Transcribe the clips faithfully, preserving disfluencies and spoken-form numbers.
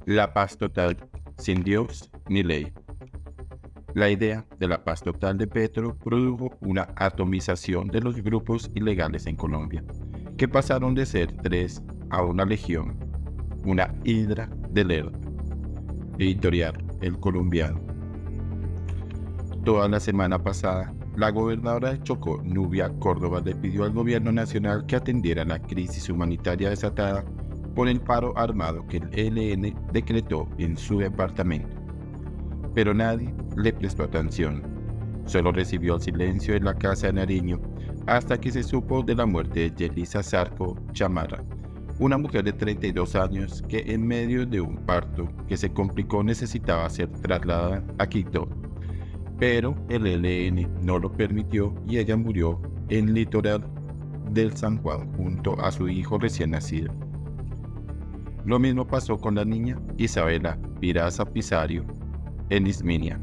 La paz total, sin Dios ni ley. La idea de la paz total de Petro produjo una atomización de los grupos ilegales en Colombia, que pasaron de ser tres a una legión, una hidra de lerdo. Editorial El Colombiano. Toda la semana pasada, la gobernadora de Chocó, Nubia Córdoba, le pidió al gobierno nacional que atendiera la crisis humanitaria desatada por el paro armado que el E L N decretó en su departamento. Pero nadie le prestó atención. Solo recibió el silencio en la casa de Nariño hasta que se supo de la muerte de Yelisa Zarco Chamarra, una mujer de treinta y dos años que en medio de un parto que se complicó necesitaba ser trasladada a Quito. Pero el E L N no lo permitió y ella murió en el litoral del San Juan junto a su hijo recién nacido. Lo mismo pasó con la niña Isabela Piraza Pisario en Isminia.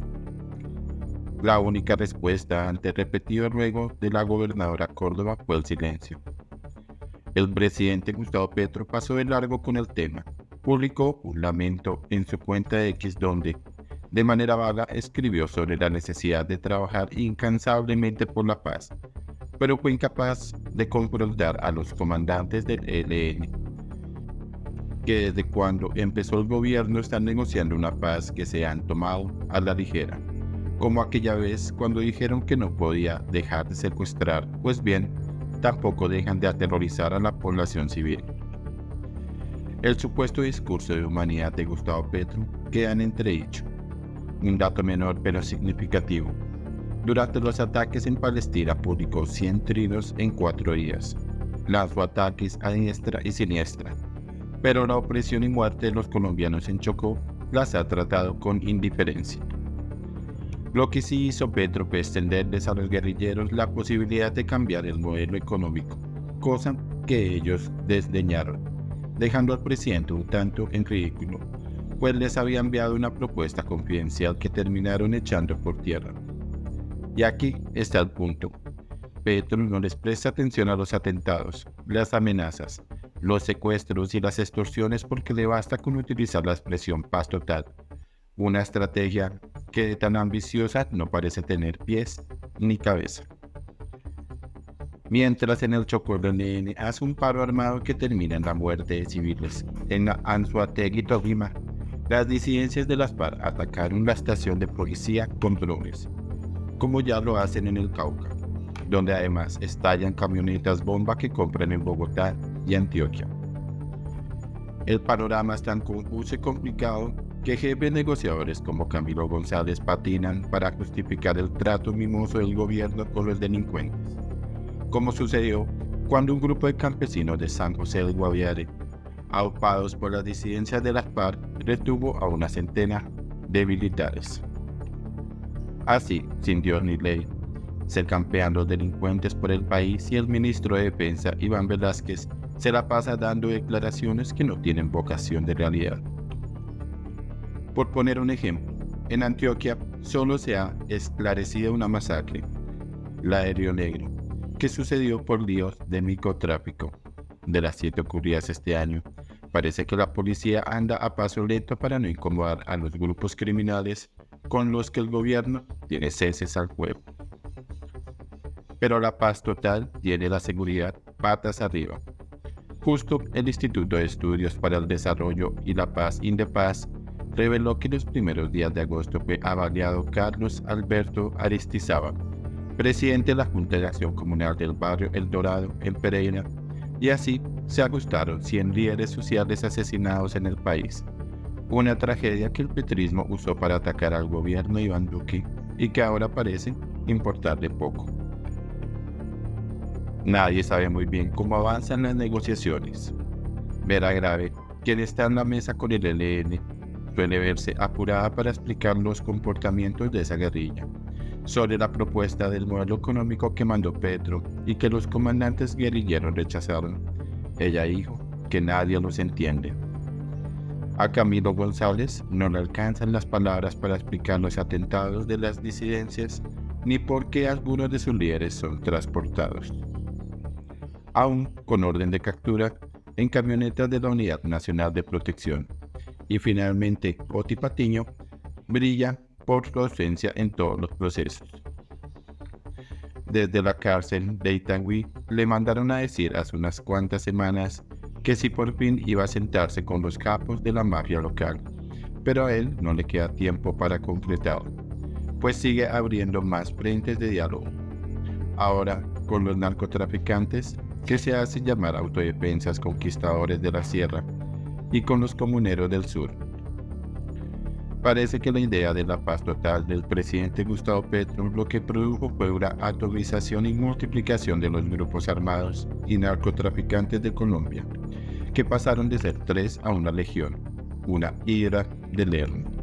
La única respuesta ante el repetido ruego de la gobernadora Córdoba fue el silencio. El presidente Gustavo Petro pasó de largo con el tema. Publicó un lamento en su cuenta de X donde, de manera vaga, escribió sobre la necesidad de trabajar incansablemente por la paz, pero fue incapaz de confrontar a los comandantes del E L N, que desde cuando empezó el gobierno están negociando una paz que se han tomado a la ligera, como aquella vez cuando dijeron que no podía dejar de secuestrar, pues bien, tampoco dejan de aterrorizar a la población civil. El supuesto discurso de humanidad de Gustavo Petro queda en entredicho. Un dato menor pero significativo. Durante los ataques en Palestina publicó cien trinos en cuatro días. Lanzó ataques a diestra y siniestra, pero la opresión y muerte de los colombianos en Chocó las ha tratado con indiferencia. Lo que sí hizo Petro fue extenderles a los guerrilleros la posibilidad de cambiar el modelo económico, cosa que ellos desdeñaron, dejando al presidente un tanto en ridículo, pues les había enviado una propuesta confidencial que terminaron echando por tierra. Y aquí está el punto. Petro no les presta atención a los atentados, las amenazas, los secuestros y las extorsiones porque le basta con utilizar la expresión paz total, una estrategia que de tan ambiciosa no parece tener pies ni cabeza. Mientras en el Chocó el E L N hace un paro armado que termina en la muerte de civiles, en Anzoátegui y Tolima, las disidencias de las FARC atacaron la estación de policía con drones, como ya lo hacen en el Cauca, donde además estallan camionetas bomba que compran en Bogotá y Antioquia. El panorama es tan confuso y complicado que jefes negociadores como Camilo González patinan para justificar el trato mimoso del gobierno con los delincuentes, como sucedió cuando un grupo de campesinos de San José del Guaviare, aupados por las disidencias de las FARC, retuvo a una centena de militares. Así, sin Dios ni ley, se campean los delincuentes por el país y el ministro de Defensa, Iván Velásquez, se la pasa dando declaraciones que no tienen vocación de realidad. Por poner un ejemplo, en Antioquia solo se ha esclarecido una masacre, la de Río Negro, que sucedió por líos de microtráfico. De las siete ocurridas este año, parece que la policía anda a paso lento para no incomodar a los grupos criminales con los que el gobierno tiene ceses al fuego. Pero la paz total tiene la seguridad patas arriba. Justo el Instituto de Estudios para el Desarrollo y la Paz, INDEPAZ, reveló que en los primeros días de agosto fue avaliado Carlos Alberto Aristizábal, presidente de la Junta de Acción Comunal del barrio El Dorado en Pereira, y así se ajustaron cien líderes sociales asesinados en el país, una tragedia que el petrismo usó para atacar al gobierno de Iván Duque y que ahora parece importarle poco. Nadie sabe muy bien cómo avanzan las negociaciones. Vera Grave, quien está en la mesa con el E L N, suele verse apurada para explicar los comportamientos de esa guerrilla, sobre la propuesta del modelo económico que mandó Petro y que los comandantes guerrilleros rechazaron. Ella dijo que nadie los entiende. A Camilo González no le alcanzan las palabras para explicar los atentados de las disidencias ni por qué algunos de sus líderes son transportados, aún con orden de captura, en camionetas de la Unidad Nacional de Protección, Y finalmente, Oti Patiño brilla por su ausencia en todos los procesos. Desde la cárcel de Itagüí le mandaron a decir hace unas cuantas semanas que si por fin iba a sentarse con los capos de la mafia local, pero a él no le queda tiempo para concretarlo, pues sigue abriendo más frentes de diálogo. Ahora con los narcotraficantes, que se hacen llamar autodefensas conquistadores de la sierra, y con los comuneros del sur. Parece que la idea de la paz total del presidente Gustavo Petro lo que produjo fue una atomización y multiplicación de los grupos armados y narcotraficantes de Colombia, que pasaron de ser tres a una legión, una hidra de Lerner.